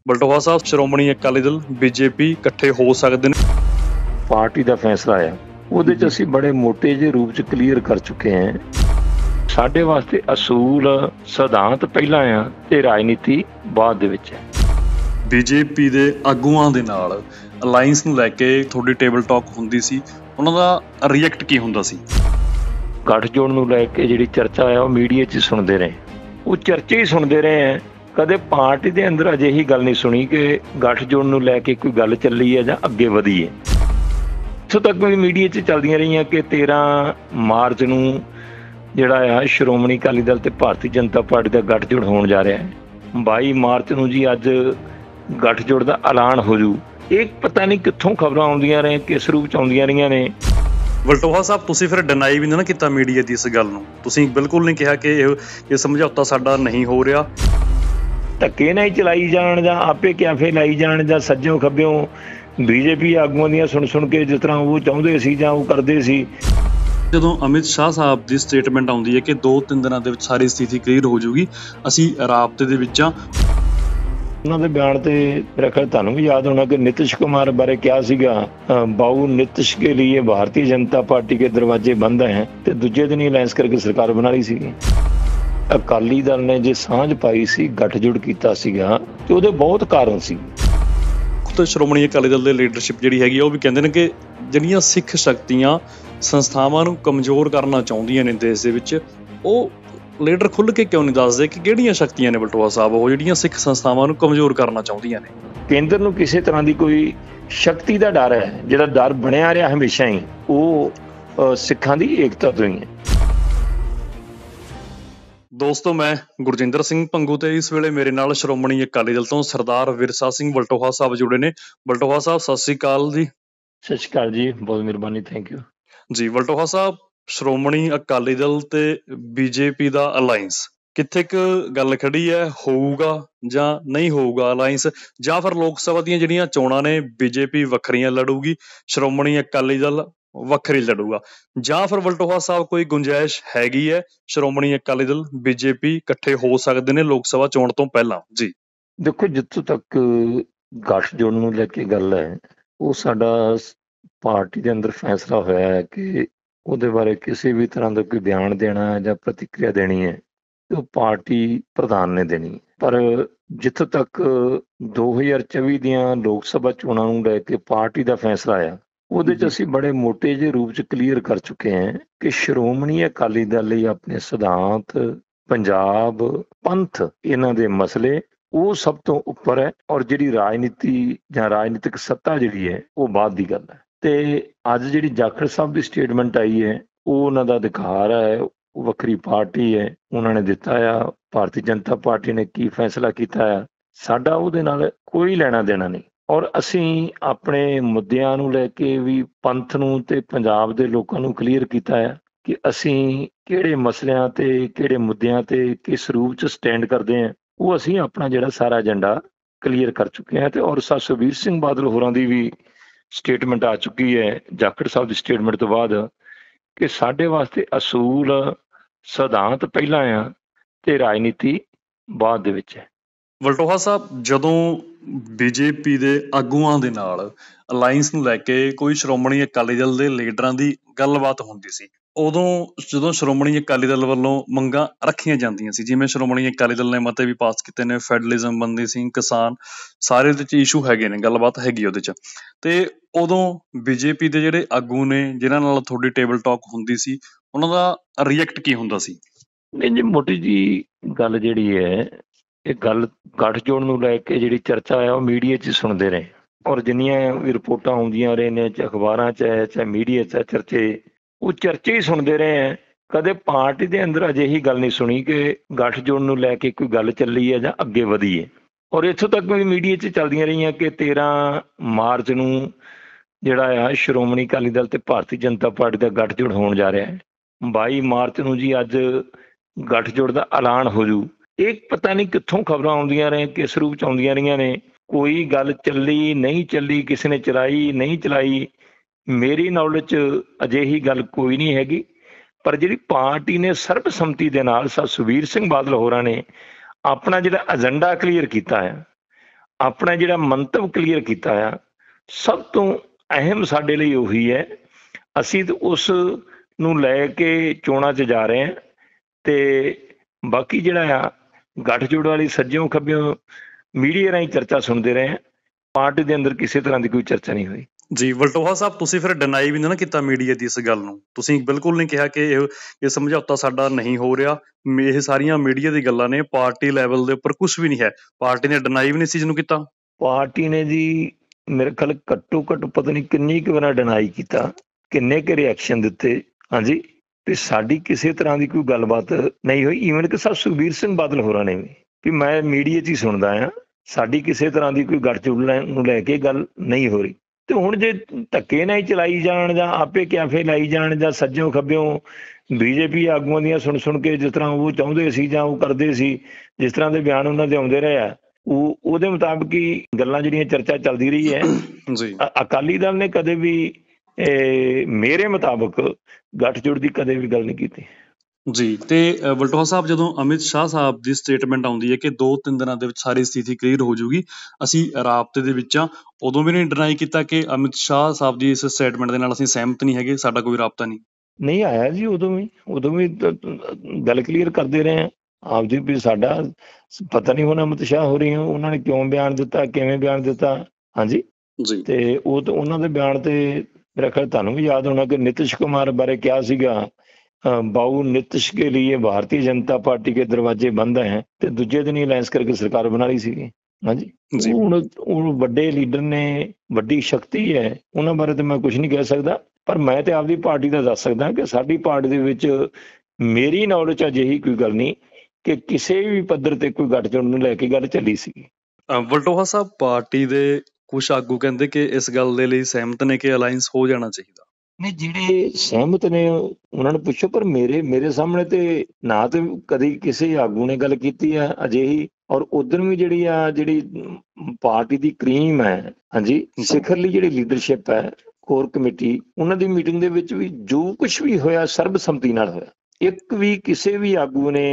Baltoha Sahib, Shiromani Akali Dal BJP ਇਕੱਠੇ ਹੋ ਸਕਦੇ ਨੇ। ਪਾਰਟੀ ਦਾ ਫੈਸਲਾ ਆ, ਉਹਦੇ 'ਚ ਅਸੀਂ ਬੜੇ ਮੋਟੇ ਜਿਹੇ ਰੂਪ 'ਚ ਕਲੀਅਰ ਕਰ ਚੁੱਕੇ ਹਾਂ। ਸਾਡੇ ਵਾਸਤੇ ਅਸੂਲ ਸਿਧਾਂਤ ਪਹਿਲਾਂ ਆ ਤੇ ਰਾਜਨੀਤੀ ਬਾਅਦ ਦੇ ਵਿੱਚ ਹੈ। ਬੀਜੇਪੀ ਦੇ ਆਗੂਆਂ ਦੇ ਨਾਲ ਅਲਾਈਅੰਸ ਨੂੰ ਲੈ ਕੇ ਤੁਹਾਡੀ ਟੇਬਲ ਟਾਕ ਹੁੰਦੀ ਸੀ, ਉਹਨਾਂ ਦਾ ਰਿਐਕਟ ਕੀ ਹੁੰਦਾ ਸੀ? ਗੱਠਜੋੜ ਨੂੰ ਲੈ ਕੇ ਜਿਹੜੀ ਚਰਚਾ ਆ ਉਹ ਮੀਡੀਆ 'ਚ ਸੁਣਦੇ ਰਹੇ, ਉਹ ਚਰਚੇ ਹੀ ਸੁਣਦੇ ਰਹੇ ਆ। ਕਦੇ ਪਾਰਟੀ ਦੇ ਅੰਦਰ ਅਜਿਹੀ ਗੱਲ ਨਹੀਂ ਸੁਣੀ ਕਿ ਗੱਠਜੋੜ ਨੂੰ ਲੈ ਕੇ ਕੋਈ ਗੱਲ ਚੱਲੀ ਹੈ ਜਾਂ ਅੱਗੇ ਵਧੀ ਹੈ। ਇੱਥੋਂ ਤੱਕ ਵੀ ਮੀਡੀਆ 'ਚ ਚੱਲਦੀਆਂ ਰਹੀਆਂ ਕਿ 13 ਮਾਰਚ ਨੂੰ ਜਿਹੜਾ ਆ ਸ਼੍ਰੋਮਣੀ ਅਕਾਲੀ ਦਲ ਤੇ ਭਾਰਤੀ ਜਨਤਾ ਪਾਰਟੀ ਦਾ ਗੱਠਜੋੜ ਹੋਣ ਜਾ ਰਿਹਾ ਹੈ। 22 ਮਾਰਚ ਨੂੰ ਜੀ ਅੱਜ ਗੱਠਜੋੜ ਦਾ ਐਲਾਨ ਹੋ ਜੂ। ਇਹ ਪਤਾ ਨਹੀਂ ਕਿੱਥੋਂ ਖਬਰਾਂ ਆਉਂਦੀਆਂ ਰਹੇ, ਕਿਸ ਰੂਪ 'ਚ ਆਉਂਦੀਆਂ ਰਹੀਆਂ ਨੇ। ਬਲਟੋਹਾ ਸਾਹਿਬ, ਤੁਸੀਂ ਫਿਰ ਡਿਨਾਈ ਵੀ ਨਾ ਕੀਤਾ ਮੀਡੀਆ ਦੀ ਇਸ ਗੱਲ ਨੂੰ, ਤੁਸੀਂ ਬਿਲਕੁਲ ਨਹੀਂ ਕਿਹਾ ਕਿ ਇਹ ਸਮਝੌਤਾ ਸਾਡਾ ਨਹੀਂ ਹੋ ਰਿਹਾ। ਧੱਕੇ ਨਾਲ ਹੀ ਚਲਾਈ ਜਾਣ ਜਾਂ ਆਪੇ ਕਿਆਫੇ ਲਾਈ ਜਾਣ ਜਾਂ ਸੱਜਿਓਂ ਖੱਬਿਓਂ ਬੀਜੇਪੀ ਆਗੂਆਂ ਦੀਆਂ ਸੁਣ ਕੇ ਜਿਸ ਤਰ੍ਹਾਂ ਉਹ ਚਾਹੁੰਦੇ ਸੀ ਜਾਂ ਉਹ ਕਰਦੇ ਸੀ। ਜਦੋਂ ਅਮਿਤ ਸ਼ਾਹ ਸਾਹਿਬ ਦੀ ਸਟੇਟਮੈਂਟ ਆਉਂਦੀ ਹੈ ਕਿ 2-3 ਦਿਨਾਂ ਦੇ ਵਿੱਚ ਸਾਰੀ ਸਥਿਤੀ ਕਲੀਅਰ ਹੋ ਜਾਊਗੀ, ਅਸੀਂ ਰਾਬਤੇ ਦੇ ਵਿੱਚ ਆ, ਉਹਨਾਂ ਦੇ ਬਿਆਨ ਤੇ ਮੇਰਾ ਖਿਆਲ ਤੁਹਾਨੂੰ ਵੀ ਯਾਦ ਹੋਣਾ ਕਿ ਨਿਤਿਸ਼ ਕੁਮਾਰ ਬਾਰੇ ਕਿਹਾ ਸੀਗਾ, ਬਾਊ ਨਿਤਿਸ਼ ਕੇ ਲਈ ਭਾਰਤੀ ਜਨਤਾ ਪਾਰਟੀ ਕੇ ਦਰਵਾਜ਼ੇ ਬੰਦ ਹੈ, ਤੇ ਦੂਜੇ ਦਿਨ ਹੀ ਅਲਾਇੰਸ ਕਰਕੇ ਸਰਕਾਰ ਬਣਾ ਲਈ ਸੀਗੀ। ਅਕਾਲੀ ਦਲ ਨੇ ਜੇ ਸਾਂਝ ਪਾਈ ਸੀ, ਗੱਠਜੋੜ ਕੀਤਾ ਸੀਗਾ, ਤੇ ਉਹਦੇ ਬਹੁਤ ਕਾਰਨ ਸੀ। ਖੁਦ ਸ਼੍ਰੋਮਣੀ ਅਕਾਲੀ ਦਲ ਦੇ ਲੀਡਰਸ਼ਿਪ ਜਿਹੜੀ ਹੈਗੀ ਉਹ ਵੀ ਕਹਿੰਦੇ ਨੇ ਕਿ ਜਿਹੜੀਆਂ ਸਿੱਖ ਸ਼ਕਤੀਆਂ ਸੰਸਥਾਵਾਂ ਨੂੰ ਕਮਜ਼ੋਰ ਕਰਨਾ ਚਾਹੁੰਦੀਆਂ ਨੇ ਦੇਸ਼ ਦੇ ਵਿੱਚ, ਉਹ ਲੀਡਰ ਖੁੱਲ੍ਹ ਕੇ ਕਿਉਂ ਨਹੀਂ ਦੱਸਦੇ ਕਿ ਕਿਹੜੀਆਂ ਸ਼ਕਤੀਆਂ ਨੇ ਬਲਟੋਹਾ ਸਾਹਿਬ ਉਹ ਜਿਹੜੀਆਂ ਸਿੱਖ ਸੰਸਥਾਵਾਂ ਨੂੰ ਕਮਜ਼ੋਰ ਕਰਨਾ ਚਾਹੁੰਦੀਆਂ ਨੇ? ਕੇਂਦਰ ਨੂੰ ਕਿਸੇ ਤਰ੍ਹਾਂ ਦੀ ਕੋਈ ਸ਼ਕਤੀ ਦਾ ਡਰ ਹੈ, ਜਿਹੜਾ ਡਰ ਬਣਿਆ ਰਿਹਾ ਹਮੇਸ਼ਾ ਹੀ, ਉਹ ਸਿੱਖਾਂ ਦੀ ਏਕਤਾ ਤੋਂ ਹੀ ਹੈ। ਦੋਸਤੋ, ਮੈਂ ਗੁਰਜਿੰਦਰ ਸਿੰਘ ਭੰਗੂ ਤੇ ਇਸ ਵੇਲੇ ਮੇਰੇ ਨਾਲ ਸ਼੍ਰੋਮਣੀ ਅਕਾਲੀ ਦਲ ਤੋਂ ਸਰਦਾਰ ਵਿਰਸਾ ਸਿੰਘ ਬਲਟੋਹਾ ਸਾਹਿਬ ਜੁੜੇ ਨੇ। ਬਲਟੋਹਾ ਸਾਹਿਬ, ਸਤਿ ਸ੍ਰੀ ਅਕਾਲ ਜੀ। ਸਤਿ ਸ਼੍ਰੀ ਅਕਾਲ ਜੀ, ਬਹੁਤ ਮਿਹਰਬਾਨੀ, ਥੈਂਕ ਯੂ ਜੀ। ਬਲਟੋਹਾ ਸਾਹਿਬ, ਸ਼੍ਰੋਮਣੀ ਅਕਾਲੀ ਦਲ ਤੇ ਬੀਜੇਪੀ ਦਾ ਅਲਾਇੰਸ ਕਿੱਥੇ ਕੁ ਗੱਲ ਖੜੀ ਹੈ? ਹੋਊਗਾ ਜਾਂ ਨਹੀਂ ਹੋਊਗਾ ਅਲਾਇੰਸ? ਜਾਂ ਫਿਰ ਲੋਕ ਸਭਾ ਦੀਆਂ ਜਿਹੜੀਆਂ ਚੋਣਾਂ ਨੇ ਬੀਜੇਪੀ ਵੱਖਰੀਆਂ ਲੜੂਗੀ, ਸ਼੍ਰੋਮਣੀ ਅਕਾਲੀ ਦਲ ਵੱਖਰੀ ਲੜੂਗਾ? ਜਾਂ ਫਿਰ ਬਲਟੋਹਾ ਸਾਹਿਬ ਕੋਈ ਗੁੰਜਾਇਸ਼ ਹੈਗੀ ਹੈ ਸ਼੍ਰੋਮਣੀ ਅਕਾਲੀ ਦਲ ਬੀਜੇਪੀ ਇਕੱਠੇ ਹੋ ਸਕਦੇ ਨੇ ਲੋਕ ਸਭਾ ਚੋਣ ਤੋਂ ਪਹਿਲਾਂ? ਜੀ ਦੇਖੋ, ਜਿੱਥੋਂ ਤੱਕ ਗੱਠਜੋੜ ਨੂੰ ਲੈ ਕੇ ਗੱਲ ਹੈ, ਉਹ ਸਾਡਾ ਪਾਰਟੀ ਦੇ ਅੰਦਰ ਫੈਸਲਾ ਹੋਇਆ ਹੈ ਕਿ ਉਹਦੇ ਬਾਰੇ ਕਿਸੇ ਵੀ ਤਰ੍ਹਾਂ ਦਾ ਕੋਈ ਬਿਆਨ ਦੇਣਾ ਹੈ ਜਾਂ ਪ੍ਰਤੀਕਿਰਿਆ ਦੇਣੀ ਹੈ, ਤੇ ਉਹ ਪਾਰਟੀ ਪ੍ਰਧਾਨ ਨੇ ਦੇਣੀ। ਪਰ ਜਿੱਥੋਂ ਤੱਕ 2024 ਦੀਆਂ ਲੋਕ ਸਭਾ ਚੋਣਾਂ ਨੂੰ ਲੈ ਕੇ ਪਾਰਟੀ ਦਾ ਫੈਸਲਾ ਆ, ਉਹਦੇ 'ਚ ਅਸੀਂ ਬੜੇ ਮੋਟੇ ਜਿਹੇ ਰੂਪ 'ਚ ਕਲੀਅਰ ਕਰ ਚੁੱਕੇ ਹਾਂ ਕਿ ਸ਼੍ਰੋਮਣੀ ਅਕਾਲੀ ਦਲ ਲਈ ਆਪਣੇ ਸਿਧਾਂਤ, ਪੰਜਾਬ, ਪੰਥ, ਇਹਨਾਂ ਦੇ ਮਸਲੇ ਉਹ ਸਭ ਤੋਂ ਉੱਪਰ ਹੈ, ਔਰ ਜਿਹੜੀ ਰਾਜਨੀਤੀ ਜਾਂ ਰਾਜਨੀਤਿਕ ਸੱਤਾ ਜਿਹੜੀ ਹੈ ਉਹ ਬਾਅਦ ਦੀ ਗੱਲ ਹੈ। ਤੇ ਅੱਜ ਜਿਹੜੀ ਜਾਖੜ ਸਾਹਿਬ ਦੀ ਸਟੇਟਮੈਂਟ ਆਈ ਹੈ, ਉਹ ਉਹਨਾਂ ਦਾ ਅਧਿਕਾਰ ਹੈ, ਉਹ ਵੱਖਰੀ ਪਾਰਟੀ ਹੈ, ਉਹਨਾਂ ਨੇ ਦਿੱਤਾ ਆ। ਭਾਰਤੀ ਜਨਤਾ ਪਾਰਟੀ ਨੇ ਕੀ ਫੈਸਲਾ ਕੀਤਾ ਆ, ਸਾਡਾ ਉਹਦੇ ਨਾਲ ਕੋਈ ਲੈਣਾ ਦੇਣਾ ਨਹੀਂ। ਔਰ ਅਸੀਂ ਆਪਣੇ ਮੁੱਦਿਆਂ ਨੂੰ ਲੈ ਕੇ ਵੀ ਪੰਥ ਨੂੰ ਤੇ ਪੰਜਾਬ ਦੇ ਲੋਕਾਂ ਨੂੰ ਕਲੀਅਰ ਕੀਤਾ ਹੈ ਕਿ ਅਸੀਂ ਕਿਹੜੇ ਮਸਲਿਆਂ ਤੇ ਕਿਹੜੇ ਮੁੱਦਿਆਂ ਤੇ ਕਿਸ ਰੂਪ 'ਚ ਸਟੈਂਡ ਕਰਦੇ ਹਾਂ। ਉਹ ਅਸੀਂ ਆਪਣਾ ਜਿਹੜਾ ਸਾਰਾ ਏਜੰਡਾ ਕਲੀਅਰ ਕਰ ਚੁੱਕੇ ਹਾਂ। ਤੇ ਔਰ ਸੁਖਬੀਰ ਸਿੰਘ ਬਾਦਲ ਹੋਰਾਂ ਦੀ ਵੀ ਸਟੇਟਮੈਂਟ ਆ ਚੁੱਕੀ ਹੈ ਜਾਖੜ ਸਾਹਿਬ ਦੀ ਸਟੇਟਮੈਂਟ ਤੋਂ ਬਾਅਦ ਕਿ ਸਾਡੇ ਵਾਸਤੇ ਅਸੂਲ ਸਿਧਾਂਤ ਪਹਿਲਾਂ ਆ ਤੇ ਰਾਜਨੀਤੀ ਬਾਅਦ ਦੇ ਵਿੱਚ ਹੈ। ਬਲਟੋਹਾ ਸਾਹਿਬ, ਜਦੋਂ ਬੀਜੇਪੀ ਦੇ ਆਗੂਆਂ ਦੇ ਨਾਲ ਅਲਾਇੰਸ ਨੂੰ ਲੈ ਕੇ ਕੋਈ ਸ਼੍ਰੋਮਣੀ ਅਕਾਲੀ ਦਲ ਦੇ ਲੀਡਰਾਂ ਦੀ ਗੱਲਬਾਤ ਹੁੰਦੀ ਸੀ, ਉਦੋਂ ਜਦੋਂ ਸ਼੍ਰੋਮਣੀ ਅਕਾਲੀ ਦਲ ਵੱਲੋਂ ਮੰਗਾਂ ਰੱਖੀਆਂ ਜਾਂਦੀਆਂ ਸੀ, ਜਿਵੇਂ ਸ਼੍ਰੋਮਣੀ ਅਕਾਲੀ ਦਲ ਨੇ ਮਤੇ ਵੀ ਪਾਸ ਕੀਤੇ ਨੇ, ਫੈਡਰਲਿਜ਼ਮ, ਬੰਦੀ ਸਿੰਘ, ਕਿਸਾਨ, ਸਾਰੇ ਉਹਦੇ 'ਚ ਇਸ਼ੂ ਹੈਗੇ ਨੇ, ਗੱਲਬਾਤ ਹੈਗੀ ਉਹਦੇ 'ਚ, ਤੇ ਉਦੋਂ ਬੀਜੇਪੀ ਦੇ ਜਿਹੜੇ ਆਗੂ ਨੇ ਜਿਨ੍ਹਾਂ ਨਾਲ ਤੁਹਾਡੀ ਟੇਬਲ ਟਾਕ ਹੁੰਦੀ ਸੀ, ਉਹਨਾਂ ਦਾ ਰਿਐਕਟ ਕੀ ਹੁੰਦਾ ਸੀ? ਨਹੀਂ ਜੀ, ਮੋਟੀ ਜੀ ਗੱਲ ਜਿਹੜੀ ਹੈ, ਇਹ ਗੱਲ ਗੱਠਜੋੜ ਨੂੰ ਲੈ ਕੇ ਜਿਹੜੀ ਚਰਚਾ ਹੈ ਉਹ ਮੀਡੀਆ 'ਚ ਸੁਣਦੇ ਰਹੇ, ਔਰ ਜਿੰਨੀਆਂ ਵੀ ਰਿਪੋਰਟਾਂ ਆਉਂਦੀਆਂ ਰਹੇ ਨੇ, ਚਾਹੇ ਅਖਬਾਰਾਂ 'ਚ ਹੈ ਚਾਹੇ ਮੀਡੀਆ 'ਚ ਹੈ, ਉਹ ਚਰਚੇ ਹੀ ਸੁਣਦੇ ਰਹੇ ਹੈ। ਕਦੇ ਪਾਰਟੀ ਦੇ ਅੰਦਰ ਅਜਿਹੀ ਗੱਲ ਨਹੀਂ ਸੁਣੀ ਕਿ ਗੱਠਜੋੜ ਨੂੰ ਲੈ ਕੇ ਕੋਈ ਗੱਲ ਚੱਲੀ ਹੈ ਜਾਂ ਅੱਗੇ ਵਧੀ ਹੈ। ਔਰ ਇੱਥੋਂ ਤੱਕ ਵੀ ਮੀਡੀਆ 'ਚ ਚੱਲਦੀਆਂ ਰਹੀਆਂ ਕਿ 13 ਮਾਰਚ ਨੂੰ ਜਿਹੜਾ ਆ ਸ਼੍ਰੋਮਣੀ ਅਕਾਲੀ ਦਲ ਤੇ ਭਾਰਤੀ ਜਨਤਾ ਪਾਰਟੀ ਦਾ ਗੱਠਜੋੜ ਹੋਣ ਜਾ ਰਿਹਾ ਹੈ। 22 ਮਾਰਚ ਨੂੰ ਜੀ ਅੱਜ ਗੱਠਜੋੜ ਦਾ ਐਲਾਨ ਹੋ ਜੂ। ਇਹ ਪਤਾ ਨਹੀਂ ਕਿੱਥੋਂ ਖਬਰਾਂ ਆਉਂਦੀਆਂ ਰਹੇ, ਕਿਸ ਰੂਪ 'ਚ ਆਉਂਦੀਆਂ ਰਹੀਆਂ ਨੇ। ਕੋਈ ਗੱਲ ਚੱਲੀ, ਨਹੀਂ ਚੱਲੀ, ਕਿਸੇ ਨੇ ਚਲਾਈ, ਨਹੀਂ ਚਲਾਈ, ਮੇਰੀ ਨੌਲੇਜ 'ਚ ਅਜਿਹੀ ਗੱਲ ਕੋਈ ਨਹੀਂ ਹੈਗੀ। ਪਰ ਜਿਹੜੀ ਪਾਰਟੀ ਨੇ ਸਰਬਸੰਮਤੀ ਦੇ ਨਾਲ ਸੁਖਬੀਰ ਸਿੰਘ ਬਾਦਲ ਹੋਰਾਂ ਨੇ ਆਪਣਾ ਜਿਹੜਾ ਏਜੰਡਾ ਕਲੀਅਰ ਕੀਤਾ ਹੈ, ਆਪਣਾ ਜਿਹੜਾ ਮੰਤਵ ਕਲੀਅਰ ਕੀਤਾ ਆ, ਸਭ ਤੋਂ ਅਹਿਮ ਸਾਡੇ ਲਈ ਉਹੀ ਹੈ। ਅਸੀਂ ਤਾਂ ਉਸ ਨੂੰ ਲੈ ਕੇ ਚੋਣਾਂ 'ਚ ਜਾ ਰਹੇ ਹਾਂ, ਤੇ ਬਾਕੀ ਜਿਹੜਾ ਆ ਗੱਠਜੋੜ ਵਾਲੀ ਸੱਜਿਓਂ ਖੱਬਿਓਂ ਮੀਡੀਆ ਰਾਹੀਂ ਚਰਚਾ ਸੁਣਦੇ ਰਹੇ ਹਾਂ, ਪਾਰਟੀ ਦੇ ਅੰਦਰ ਕਿਸੇ ਤਰ੍ਹਾਂ ਦੀ ਕੋਈ ਚਰਚਾ ਨਹੀਂ ਹੋਈ। ਜੀ ਵਲਟੋਹਾ ਸਾਹਿਬ, ਤੁਸੀਂ ਫਿਰ ਡਿਨਾਈ ਵੀ ਨਾ ਕੀਤਾ ਮੀਡੀਆ ਦੀ ਇਸ ਗੱਲ ਨੂੰ, ਤੁਸੀਂ ਬਿਲਕੁਲ ਨਹੀਂ ਕਿਹਾ ਕਿ ਇਹ ਸਮਝੌਤਾ ਸਾਡਾ ਨਹੀਂ ਹੋ ਰਿਹਾ, ਇਹ ਸਾਰੀਆਂ ਮੀਡੀਆ ਦੀ ਗੱਲਾਂ ਨੇ, ਪਾਰਟੀ ਲੈਵਲ ਦੇ ਉੱਪਰ ਕੁਝ ਵੀ ਨਹੀਂ ਹੈ। ਪਾਰਟੀ ਨੇ ਡਿਨਾਈ ਵੀ ਨਹੀਂ ਸੀ ਜਿਹਨੂੰ ਕੀਤਾ। ਪਾਰਟੀ ਨੇ ਜੀ ਮੇਰੇ ਖਿਆਲ ਘੱਟੋ ਘੱਟ ਪਤਾ ਨਹੀਂ ਕਿੰਨੀ ਕੁ ਵਾਰ ਡਿਨਾਈ ਕੀਤਾ, ਕਿੰਨੇ ਕੁ ਰਿਐਕਸ਼ਨ ਦਿੱਤੇ। ਹਾਂਜੀ, ਤੇ ਸਾਡੀ ਕਿਸੇ ਤਰ੍ਹਾਂ ਦੀ ਕੋਈ ਗੱਲਬਾਤ ਨਹੀਂ ਹੋਈ। ਈਵਨ ਕਿ ਸਰ ਸੁਖਬੀਰ ਸਿੰਘ ਬਾਦਲ ਹੋਰਾਂ ਨੇ ਵੀ ਮੈਂ ਮੀਡੀਆ 'ਚ ਹੀ ਸੁਣਦਾ ਆ, ਸਾਡੀ ਕਿਸੇ ਤਰ੍ਹਾਂ ਦੀ ਕੋਈ ਗੱਠਜੋੜ ਨੂੰ ਲੈ ਕੇ ਗੱਲ ਨਹੀਂ ਹੋ ਰਹੀ। ਤੇ ਹੁਣ ਜੇ ਧੱਕੇ ਨਾਲ ਹੀ ਚਲਾਈ ਜਾਣ ਜਾਂ ਆਪੇ ਕਿਆਫੇ ਲਾਈ ਜਾਣ ਜਾਂ ਸੱਜਿਓਂ ਖੱਬਿਓਂ ਬੀਜੇਪੀ ਆਗੂਆਂ ਦੀਆਂ ਸੁਣ ਕੇ ਜਿਸ ਤਰ੍ਹਾਂ ਉਹ ਚਾਹੁੰਦੇ ਸੀ ਜਾਂ ਉਹ ਕਰਦੇ ਸੀ, ਜਿਸ ਤਰ੍ਹਾਂ ਦੇ ਬਿਆਨ ਉਹਨਾਂ ਦੇ ਆਉਂਦੇ ਰਹੇ ਆ, ਉਹਦੇ ਮੁਤਾਬਕ ਹੀ ਗੱਲਾਂ ਜਿਹੜੀਆਂ ਚਰਚਾ ਚੱਲਦੀ ਰਹੀ ਹੈ। ਜੀ ਅਕਾਲੀ ਦਲ ਨੇ ਕਦੇ ਵੀ ਮੇਰੇ ਮੁਤਾਬਕ ਗੱਠਜੋੜ ਦੀ ਕਦੇ ਵੀ ਗੱਲ ਨਹੀਂ ਕੀਤੀ। ਜੀ, ਤੇ ਵਲਟੋਹਾ ਸਾਹਿਬ, ਜਦੋਂ ਅਮਿਤ ਸ਼ਾਹ ਸਾਹਿਬ ਦੀ ਸਟੇਟਮੈਂਟ ਆਉਂਦੀ ਹੈ ਕਿ 2-3 ਦਿਨਾਂ ਦੇ ਵਿੱਚ ਸਾਰੀ ਸਥਿਤੀ ਕਲੀਅਰ ਹੋ ਜਾਊਗੀ, ਅਸੀਂ ਰਾਬਤੇ ਦੇ ਵਿੱਚ ਆ, ਉਦੋਂ ਵੀ ਨਹੀਂ ਡਿਨਾਈ ਕੀਤਾ ਕਿ ਅਮਿਤ ਸ਼ਾਹ ਸਾਹਿਬ ਦੀ ਇਸ ਸਟੇਟਮੈਂਟ ਦੇ ਨਾਲ ਅਸੀਂ ਸਹਿਮਤ ਨਹੀਂ ਹੈਗੇ, ਸਾਡਾ ਕੋਈ ਰਾਬਤਾ ਨਹੀਂ ਆਇਆ ਜੀ। ਉਦੋਂ ਵੀ ਗੱਲ ਕਲੀਅਰ ਕਰਦੇ ਰਹੇ ਆ ਆਪਦੀ ਵੀ ਸਾਡਾ ਪਤਾ ਨਹੀਂ ਹੁਣ ਅਮਿਤ ਸ਼ਾਹ ਹੋ ਰਹੀ ਉਹਨਾਂ ਨੇ ਕਿਉਂ ਬਿਆਨ ਦਿੱਤਾ, ਕਿਵੇਂ ਬਿਆਨ ਦਿੱਤਾ। ਹਾਂਜੀ ਜੀ, ਤੇ ਉਹ ਤਾਂ ਉਹਨਾਂ ਦੇ ਬਿਆਨ ਤੇ ਮੇਰਾ ਖਿਆਲ ਤੁਹਾਨੂੰ ਵੀ ਯਾਦ ਹੋਣਾ ਕਿ ਨਿਤਿਸ਼ ਕੁਮਾਰ ਬਾਰੇ ਕਿਹਾ ਸੀਗਾ, ਬਾਊ ਨਿਤਿਸ਼ ਕੇ लिए भारतीय जनता पार्टी के दरवाजे बंद हैं, ਤੇ ਦੂਜੇ ਦਿਨ ਹੀ ਅਲਾਇੰਸ ਕਰਕੇ ਸਰਕਾਰ ਬਣਾ ਲਈ ਸੀਗੀ। ਹਾਂਜੀ, ਹੁਣ ਵੱਡੇ ਲੀਡਰ ਨੇ, ਵੱਡੀ ਸ਼ਕਤੀ ਹੈ, ਉਹਨਾਂ ਬਾਰੇ ਤਾਂ ਮੈਂ ਕੁਝ ਨਹੀਂ ਕਹਿ ਸਕਦਾ, ਪਰ ਮੈਂ ਤੇ ਆਪਦੀ ਪਾਰਟੀ ਦਾ ਦੱਸ ਸਕਦਾ ਕਿ ਸਾਡੀ ਪਾਰਟੀ ਦੇ ਵਿੱਚ ਮੇਰੀ ਨੌਲੇਜ ਅਜਿਹੀ ਕੋਈ ਗੱਲ ਨਹੀਂ ਕਿ ਕਿਸੇ ਵੀ ਪੱਧਰ ਤੇ ਕੋਈ ਗੱਠਜੋੜ ਨੂੰ ਲੈ ਕੇ ਗੱਲ ਚੱਲੀ ਸੀ। ਵਲਟੋਹਾ ਸਾਹਿਬ, ਪਾਰਟੀ ਦੇ ਕੁਝ ਆਗੂ ਕਹਿੰਦੇ ਕਿ ਇਸ ਗੱਲ ਦੇ ਲਈ ਸਹਿਮਤ ਨੇ ਕਿ ਅਲਾਇੰਸ ਹੋ ਜਾਣਾ ਚਾਹੀਦਾ। ਨਹੀਂ, ਜਿਹੜੇ ਸਹਿਮਤ ਨੇ ਉਹਨਾਂ ਨੂੰ ਪੁੱਛੋ, ਪਰ ਮੇਰੇ ਸਾਹਮਣੇ ਤੇ ਨਾ ਤੇ ਕਦੀ ਕਿਸੇ ਆਗੂ ਨੇ ਗੱਲ ਕੀਤੀ ਹੈ ਅਜਿਹੀ, ਔਰ ਉਧਰ ਵੀ ਜਿਹੜੀ ਪਾਰਟੀ ਦੀ ਕਰੀਮ ਹੈ, ਹਾਂਜੀ, ਸਿਖਰਲੀ ਜਿਹੜੀ ਲੀਡਰਸ਼ਿਪ ਹੈ, ਕੋਰ ਕਮੇਟੀ, ਉਹਨਾਂ ਦੀ ਮੀਟਿੰਗ ਦੇ ਵਿੱਚ ਵੀ ਜੋ ਕੁਝ ਵੀ ਹੋਇਆ ਸਰਬਸੰਮਤੀ ਨਾਲ ਹੋਇਆ। ਇੱਕ ਵੀ ਕਿਸੇ ਵੀ ਆਗੂ ਨੇ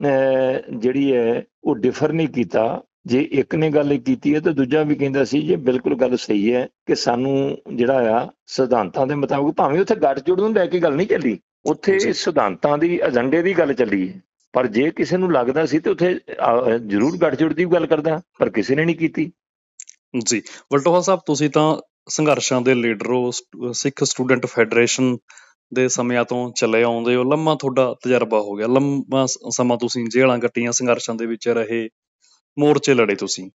ਜਿਹੜੀ ਹੈ ਉਹ ਡਿਫਰ ਨਹੀਂ ਕੀਤਾ। ਜੇ ਇੱਕ ਨੇ ਗੱਲ ਕੀਤੀ ਹੈ ਤਾਂ ਦੂਜਾ ਵੀ ਕਹਿੰਦਾ ਸੀ ਜੇ ਬਿਲਕੁਲ ਗੱਲ ਸਹੀ ਹੈ ਕਿ ਸਾਨੂੰ ਜਿਹੜਾ ਆ ਸਿਧਾਂਤਾਂ ਦੇ ਮੁਤਾਬਕ, ਭਾਵੇਂ ਉੱਥੇ ਗੱਠਜੋੜ ਨੂੰ ਲੈ ਕੇ ਗੱਲ ਨਹੀਂ ਚੱਲੀ, ਉੱਥੇ ਸਿਧਾਂਤਾਂ ਦੀ ਏਜੰਡੇ ਦੀ ਗੱਲ ਚੱਲੀ ਹੈ, ਪਰ ਜੇ ਕਿਸੇ ਨੂੰ ਲੱਗਦਾ ਸੀ ਤੇ ਉੱਥੇ ਜ਼ਰੂਰ ਗੱਠਜੋੜ ਦੀ ਗੱਲ ਕਰਦਾ, ਪਰ ਕਿਸੇ ਨੇ ਨਹੀਂ ਕੀਤੀ। ਜੀ ਵਲਟੋਹਾ ਸਾਹਿਬ, ਤੁਸੀਂ ਤਾਂ ਸੰਘਰਸ਼ਾਂ ਦੇ ਲੀਡਰ ਹੋ, ਸਿੱਖ ਸਟੂਡੈਂਟ ਫੈਡਰੇਸ਼ਨ ਦੇ ਸਮਿਆਂ ਤੋਂ ਚੱਲੇ ਆਉਂਦੇ ਹੋ, ਲੰਮਾ ਤੁਹਾਡਾ ਤਜਰਬਾ ਹੋ ਗਿਆ, ਲੰਮਾ ਸਮਾਂ ਤੁਸੀਂ ਜੇਲ੍ਹਾਂ ਕੱਟੀਆਂ, ਸੰਘਰਸ਼ਾਂ ਦੇ ਵਿੱਚ ਰਹੇ, ਮੋਰਚੇ ਲੜੇ ਤੁਸੀਂ,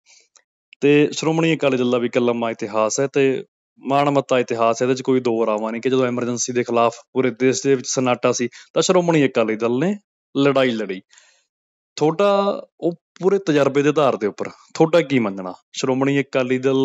ਤੇ ਸ਼੍ਰੋਮਣੀ ਅਕਾਲੀ ਦਲ ਦਾ ਵੀ ਇੱਕ ਲੰਮਾ ਇਤਿਹਾਸ ਹੈ ਤੇ ਮਾਣਮੱਤਾ ਇਤਿਹਾਸ ਹੈ, ਇਹਦੇ 'ਚ ਕੋਈ ਦੋ ਰਾਵਾਂ ਨਹੀਂ ਕਿ ਜਦੋਂ ਐਮਰਜੈਂਸੀ ਦੇ ਖਿਲਾਫ ਪੂਰੇ ਦੇਸ਼ ਦੇ ਵਿੱਚ ਸਨਾਟਾ ਸੀ ਤਾਂ ਸ਼੍ਰੋਮਣੀ ਅਕਾਲੀ ਦਲ ਨੇ ਲੜਾਈ ਲੜੀ। ਤੁਹਾਡਾ ਉਹ ਪੂਰੇ ਤਜਰਬੇ ਦੇ ਆਧਾਰ ਦੇ ਉੱਪਰ ਤੁਹਾਡਾ ਕੀ ਮੰਨਣਾ, ਸ਼੍ਰੋਮਣੀ ਅਕਾਲੀ ਦਲ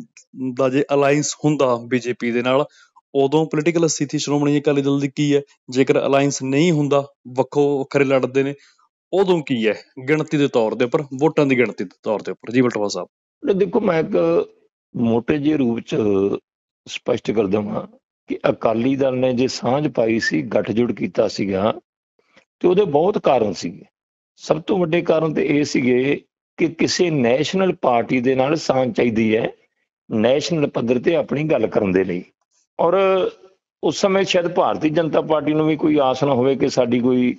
ਦਾ ਜੇ ਅਲਾਇੰਸ ਹੁੰਦਾ ਬੀਜੇਪੀ ਦੇ ਨਾਲ, ਉਦੋਂ ਪੋਲੀਟੀਕਲ ਸਥਿਤੀ ਸ਼੍ਰੋਮਣੀ ਅਕਾਲੀ ਦਲ ਦੀ ਕੀ ਹੈ? ਜੇਕਰ ਅਲਾਇੰਸ ਨਹੀਂ ਹੁੰਦਾ, ਵੱਖੋ ਵੱਖਰੇ ਲੜਦੇ ਨੇ, ਉਦੋਂ ਕੀ ਹੈ ਗਿਣਤੀ ਦੇ ਤੌਰ ਦੇ ਉੱਪਰ, ਵੋਟਾਂ ਦੀ ਗਿਣਤੀ ਦੇ ਤੌਰ ਦੇ ਉੱਪਰ? ਜੀ ਵਲਟੋਹਾ ਸਾਹਿਬ, ਦੇਖੋ, ਮੈਂ ਇੱਕ ਮੋਟੇ ਜਿਹੇ ਰੂਪ 'ਚ ਸਪਸ਼ਟ ਕਰ ਦੇਵਾਂ ਕਿ ਅਕਾਲੀ ਦਲ ਨੇ ਜੇ ਸਾਂਝ ਪਾਈ ਸੀ, ਗੱਠਜੋੜ ਕੀਤਾ ਸੀਗਾ, ਤੇ ਉਹਦੇ ਬਹੁਤ ਕਾਰਨ ਸੀਗੇ। ਸਭ ਤੋਂ ਵੱਡੇ ਕਾਰਨ ਤੇ ਇਹ ਸੀਗੇ ਕਿ ਕਿਸੇ ਨੈਸ਼ਨਲ ਪਾਰਟੀ ਦੇ ਨਾਲ ਸਾਂਝ ਚਾਹੀਦੀ ਹੈ ਨੈਸ਼ਨਲ ਪੱਧਰ ਤੇ ਆਪਣੀ ਗੱਲ ਕਰਨ ਦੇ ਲਈ, ਔਰ ਉਸ ਸਮੇਂ ਸ਼ਾਇਦ ਭਾਰਤੀ ਜਨਤਾ ਪਾਰਟੀ ਨੂੰ ਵੀ ਕੋਈ ਆਸ ਨਾ ਹੋਵੇ ਕਿ ਸਾਡੀ ਕੋਈ